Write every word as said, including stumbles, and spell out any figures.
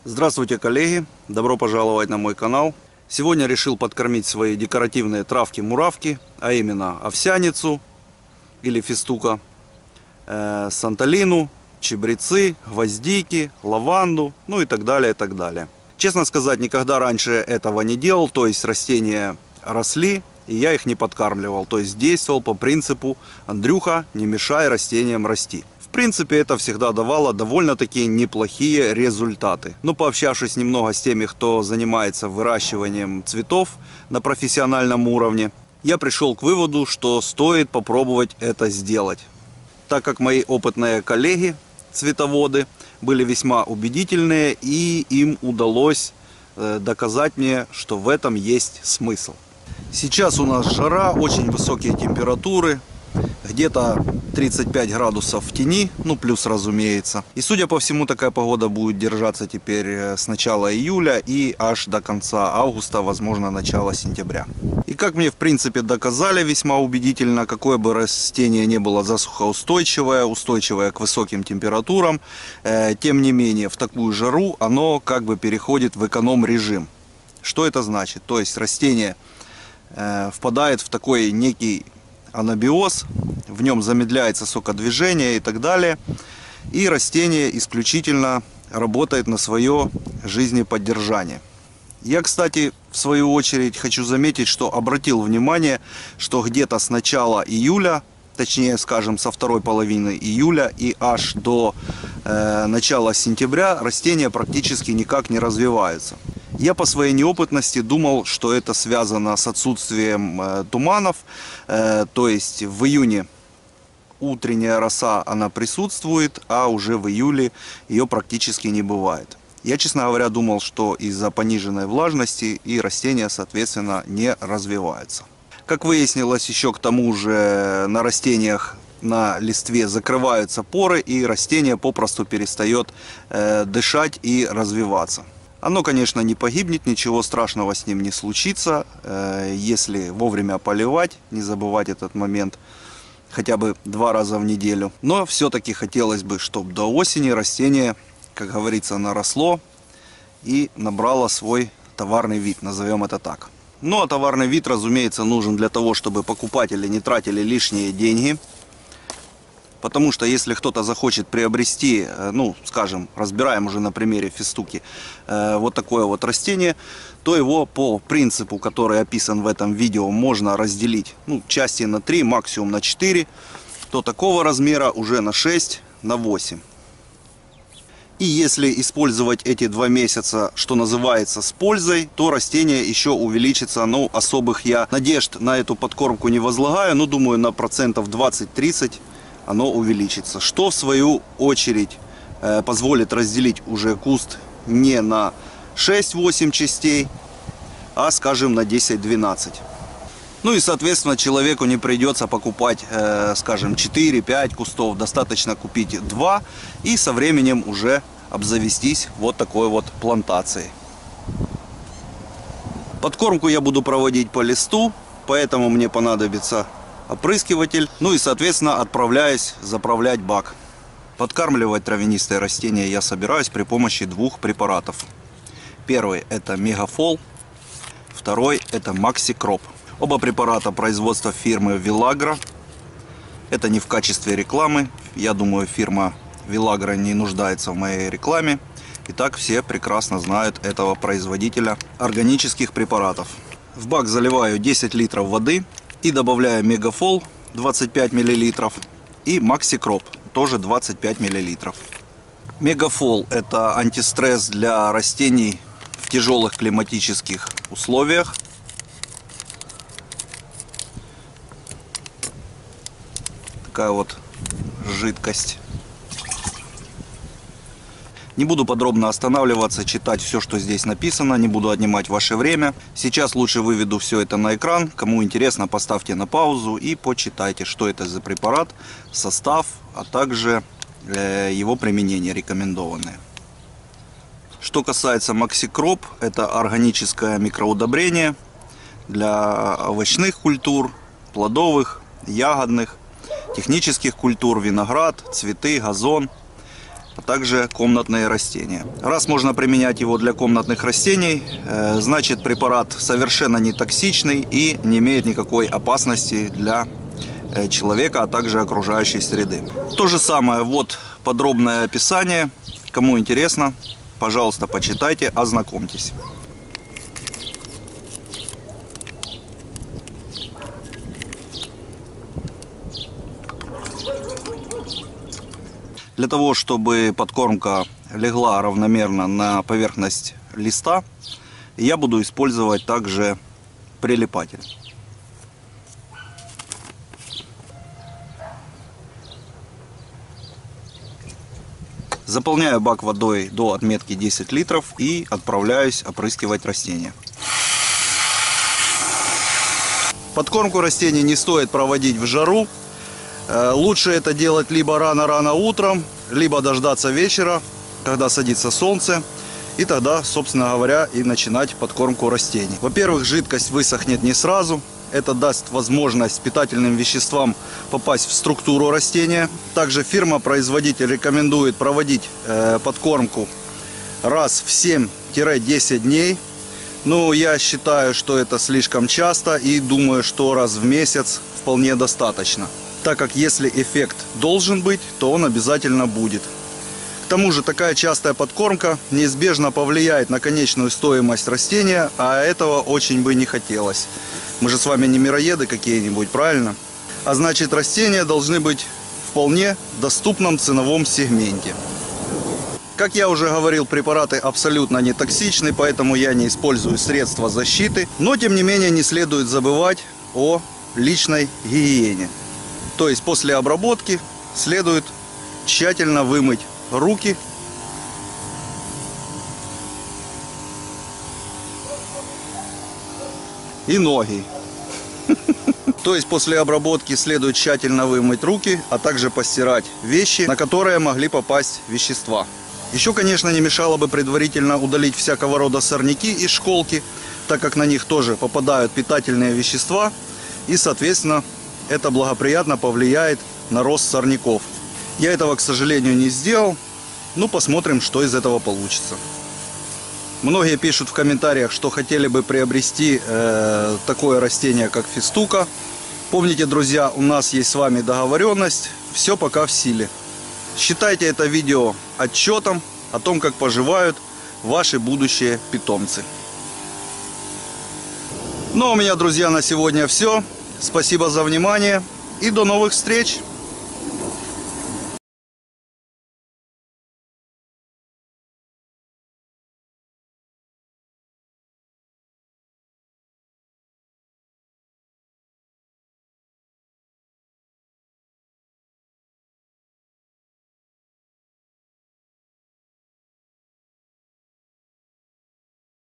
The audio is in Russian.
Здравствуйте, коллеги! Добро пожаловать на мой канал. Сегодня решил подкормить свои декоративные травки-муравки, а именно овсяницу или фистука, э, санталину, чебрецы, гвоздики, лаванду, ну и так далее, и так далее. Честно сказать, никогда раньше этого не делал, то есть растения росли, и я их не подкармливал, то есть действовал по принципу «Андрюха, не мешай растениям расти». В принципе, это всегда давало довольно-таки неплохие результаты. Но пообщавшись немного с теми, кто занимается выращиванием цветов на профессиональном уровне, я пришел к выводу, что стоит попробовать это сделать. Так как мои опытные коллеги, цветоводы, были весьма убедительные, и им удалось доказать мне, что в этом есть смысл. Сейчас у нас жара, очень высокие температуры. Где-то тридцать пять градусов в тени, ну плюс разумеется. И судя по всему, такая погода будет держаться теперь с начала июля и аж до конца августа, возможно начало сентября. И как мне в принципе доказали весьма убедительно, какое бы растение не было засухоустойчивое, устойчивое к высоким температурам, э, тем не менее в такую жару оно как бы переходит в эконом-режим. Что это значит? То есть растение э, впадает в такой некий анабиоз, в нем замедляется сокодвижение и так далее, и растение исключительно работает на свое жизнеподдержание. Я, кстати, в свою очередь хочу заметить, что обратил внимание, что где-то с начала июля, точнее скажем со второй половины июля и аж до э, начала сентября растения практически никак не развиваются. Я по своей неопытности думал, что это связано с отсутствием э, туманов, э, то есть в июне утренняя роса она присутствует, а уже в июле ее практически не бывает. Я, честно говоря, думал, что из-за пониженной влажности и растения, соответственно, не развиваются. Как выяснилось, еще к тому же на растениях на листве закрываются поры, и растение попросту перестает э, дышать и развиваться. Оно, конечно, не погибнет, ничего страшного с ним не случится, если вовремя поливать, не забывать этот момент хотя бы два раза в неделю. Но все-таки хотелось бы, чтобы до осени растение, как говорится, наросло и набрало свой товарный вид, назовем это так. Ну а товарный вид, разумеется, нужен для того, чтобы покупатели не тратили лишние деньги. Потому что если кто-то захочет приобрести, ну, скажем, разбираем уже на примере фистуки, вот такое вот растение, то его по принципу, который описан в этом видео, можно разделить, ну, части на три, максимум на четыре, то такого размера уже на шесть, на восемь. И если использовать эти два месяца, что называется, с пользой, то растение еще увеличится. Ну, особых я надежд на эту подкормку не возлагаю, но думаю, на процентов двадцать-тридцать оно увеличится, что в свою очередь э, позволит разделить уже куст не на шесть-восемь частей, а, скажем, на десять-двенадцать. Ну и, соответственно, человеку не придется покупать, э, скажем, четыре-пять кустов, достаточно купить два и со временем уже обзавестись вот такой вот плантацией. Подкормку я буду проводить по листу, поэтому мне понадобится опрыскиватель, ну и, соответственно, отправляюсь заправлять бак. Подкармливать травянистые растения я собираюсь при помощи двух препаратов. Первый – это Мегафол, второй – это Максикроп. Оба препарата производства фирмы Вилагро. Это не в качестве рекламы, я думаю, фирма Вилагро не нуждается в моей рекламе. Итак, все прекрасно знают этого производителя органических препаратов. В бак заливаю десять литров воды и добавляю Мегафол двадцать пять миллилитров и Максикроп тоже двадцать пять миллилитров. Мегафол – это антистресс для растений в тяжелых климатических условиях. Такая вот жидкость. Не буду подробно останавливаться, читать все, что здесь написано, не буду отнимать ваше время. Сейчас лучше выведу все это на экран. Кому интересно, поставьте на паузу и почитайте, что это за препарат, состав, а также э, его применение рекомендованное. Что касается Максикроп, это органическое микроудобрение для овощных культур, плодовых, ягодных, технических культур, виноград, цветы, газон. а также комнатные растения. Раз можно применять его для комнатных растений, значит препарат совершенно не токсичный и не имеет никакой опасности для человека, а также окружающей среды. То же самое, вот подробное описание. Кому интересно, пожалуйста, почитайте, ознакомьтесь. Для того, чтобы подкормка легла равномерно на поверхность листа, я буду использовать также прилипатель. Заполняю бак водой до отметки десять литров и отправляюсь опрыскивать растения. Подкормку растений не стоит проводить в жару. Лучше это делать либо рано-рано утром, либо дождаться вечера, когда садится солнце. И тогда, собственно говоря, и начинать подкормку растений. Во-первых, жидкость высохнет не сразу. Это даст возможность питательным веществам попасть в структуру растения. Также фирма-производитель рекомендует проводить э, подкормку раз в семь-десять дней. Но я считаю, что это слишком часто и думаю, что раз в месяц вполне достаточно. Так как если эффект должен быть, то он обязательно будет. К тому же такая частая подкормка неизбежно повлияет на конечную стоимость растения, а этого очень бы не хотелось. Мы же с вами не мироеды какие-нибудь, правильно? А значит, растения должны быть в вполне доступном ценовом сегменте. Как я уже говорил, препараты абсолютно не токсичны, поэтому я не использую средства защиты. Но, тем не менее, не следует забывать о личной гигиене. То есть после обработки следует тщательно вымыть руки. И ноги. То есть после обработки следует тщательно вымыть руки, а также постирать вещи, на которые могли попасть вещества. Еще, конечно, не мешало бы предварительно удалить всякого рода сорняки из школки, так как на них тоже попадают питательные вещества, и, соответственно, это благоприятно повлияет на рост сорняков. Я этого, к сожалению, не сделал, ну посмотрим, что из этого получится. Многие пишут в комментариях, что хотели бы приобрести э, такое растение, как фистука. Помните, друзья, у нас есть с вами договоренность, все пока в силе. Считайте это видео отчетом о том, как поживают ваши будущие питомцы. Ну а у меня, друзья, на сегодня все. Спасибо за внимание и до новых встреч!